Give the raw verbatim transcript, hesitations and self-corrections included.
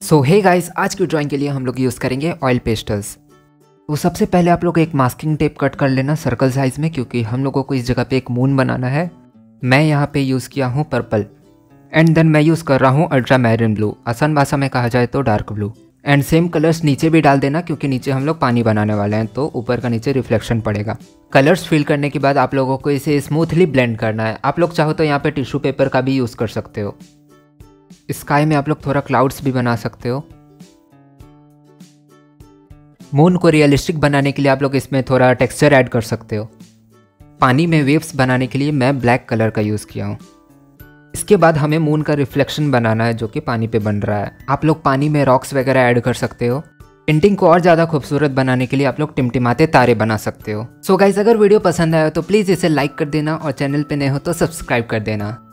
सो hey guys, आज की drawing के लिए हम लोग यूज़ करेंगे ऑयल पेस्टल्स। तो सबसे पहले आप लोग एक मास्किंग टेप कट कर लेना सर्कल साइज़ में, क्योंकि हम लोगों को इस जगह पे एक मून बनाना है। मैं यहाँ पे यूज़ किया हूँ पर्पल एंड देन मैं यूज़ कर रहा हूँ अल्ट्रा मैरिन ब्लू, आसान भाषा में कहा जाए तो dark blue. And same colours नीचे भी डाल देना, क्योंकि नीचे हम लोग पानी बनाने वाले हैं तो ऊपर का नीचे रिफ्लेक्शन पड़ेगा। कलर्स फिल करने के बाद आप लोगों को इसे स्मूथली ब्लेंड करना है। आप लोग चाहो तो यहाँ पे टिश्यू पेपर का भी यूज़ कर सकते हो। स्काई में आप लोग थोड़ा क्लाउड्स भी बना सकते हो। मून को रियलिस्टिक बनाने के लिए आप लोग इसमें थोड़ा टेक्सचर ऐड कर सकते हो। पानी में वेव्स बनाने के लिए मैं ब्लैक कलर का यूज़ किया हूँ। इसके बाद हमें मून का रिफ्लेक्शन बनाना है जो कि पानी पे बन रहा है। आप लोग पानी में रॉक्स वगैरह ऐड कर सकते हो। पेंटिंग को और ज़्यादा खूबसूरत बनाने के लिए आप लोग टिमटिमाते तारे बना सकते हो। सो गाइस, अगर वीडियो पसंद आया तो प्लीज़ इसे लाइक कर देना और चैनल पे नए हो तो सब्सक्राइब कर देना।